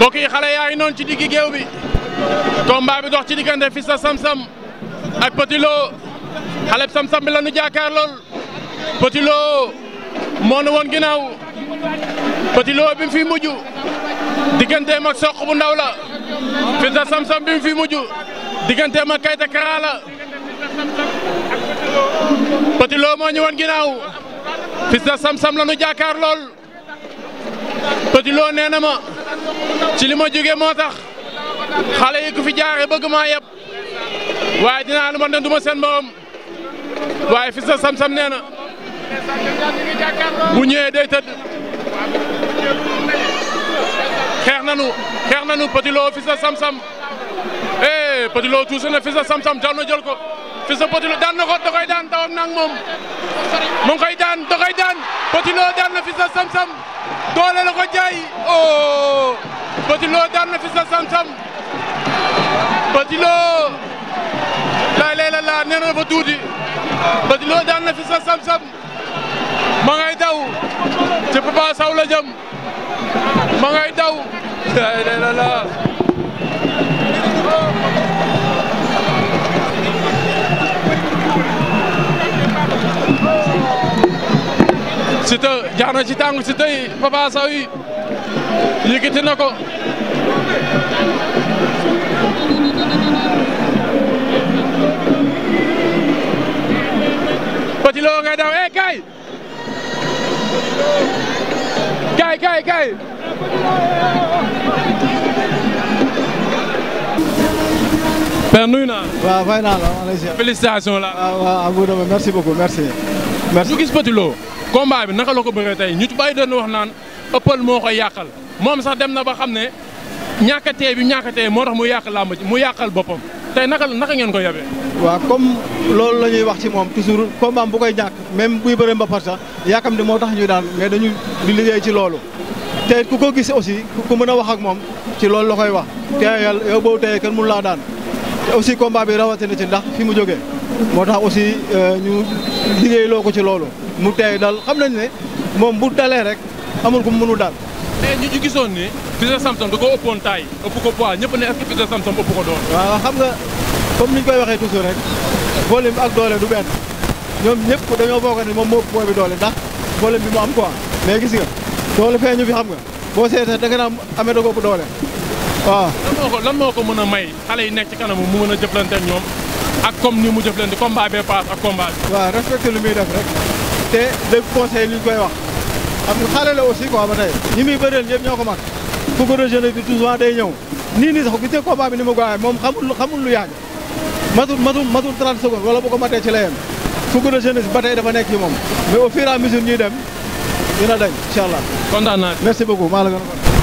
mbokk yi xale yaa ngi noonu ci diggi géew bi combat bi dox ci diggante Fils de Sam Sam ak Petit Lo xale Sam Sam bi la ñu jàkkaar lool Petit Lo moo nu woon ginnaaw Petit Lo bi mu fi mujj digganteem ak Sokh bu ndaw la Fils de Sam Sam bi mu fi mujj digganteem ak Kayta Kara la Petit Lo moo ñu woon ginnaaw Fils de Sam Sam la ñu jàkkaar lool Petit Lo nee na ma ci li ma jógee moo tax xale yi ku fi jaare bëgg maa yeb waaye dinaa lu ma ne du ma seen morom waaye Fils de Sam Sam nee na bu ñëwee day tëdd xeex nanu Petit Lo Fils de Sam Sam Petit Lo tuuse na Fils de Sam Sam jal na jël ko Fils de Petit Lo daan na ko da koy daan taw ak nag moom mu ngi koy daan da koy daan Petit Lo daan na Fils de Sam Sam doole la ko jaay oh Petit Lo daan na Fils de Sam Sam Petit Lo lay la nee na fa tuuti Petit Lo daan na Fils de Sam Sam ma ngay daw ci Papa Sow la jëm ma ngay daw lay la Siteu jaar na ci tàngu Siteu yi Papa Sow yi yëkkati na ko Petit Lo ngay daw kay Père nuyu naa. waaw fay naa la. félicitations la. waaw Abou Dama merci beaucoup merci. ñu gis Petit Lo combat bi naka la ko bëree tey ñu ci bàyyi doon wax naan ëppal moo koy yàqal moom sax dem na ba xam ne ñàkkatee bi ñàkkatee moo tax mu yàq làmb ji mu yàqal boppam tey naka ngeen ko yabee. waaw comme loolu la ñuy wax ci moom toujours combat bu koy ñàkk même buy bëre mbapat sax yaakam ne moo tax ñuy daan mais dañu di liggéey ci loolu te ku ko gis aussi ku mën a wax ak moom ci loolu la koy wax te yow boobu tey kenn mënu laa daan te aussi combat bi rawatina ci ndax fi mu jógee moo tax aussi ñu liggéey loo ko ci loolu mu tey dal xam nañ ne moom bu dalee rek amul ku mu mënu daal. mais ñu gisoon ni Fils de Sam Sam da ko ëppoon taay ëpp ko poids ñëpp ne est-ce que Fils de Sam Sam ëpp ko doon. waaw xam nga comme niñ koy waxee toujours rek volume ak doole du benn ñoom ñëpp dañoo foog ne moom moo ëpp poids bi doole ndax volume bi mu am quoi mais gis nga doole feeñu fi xam nga boo seetee da nga naan amee da ko ëpp doole waaw. lan moo ko mën a may xale yi nekk ci kanam mu mën a jëflante ak ñoom ak comme ni mu jëflante combat bee paas ak combat bi. waaw respecté lu muy def rek te dégg conseil li ñu koy wax xam nga xale la aussi quoi ba tey ñi muy bëreel ñëpp ñoo ko mag fu ko rejeune bi toujours day ñëw nii sax gis nga combat bi ni mu gaawee moom xamul lu yàgg matul 30 secondes wala bu ko matee ci la yem fu ko rejeune bi ba tey dafa nekk ci moom mais au fur et à mesure ñuy dem dina dañ incha allah. kontaan naa merci beaucoup maa la gën a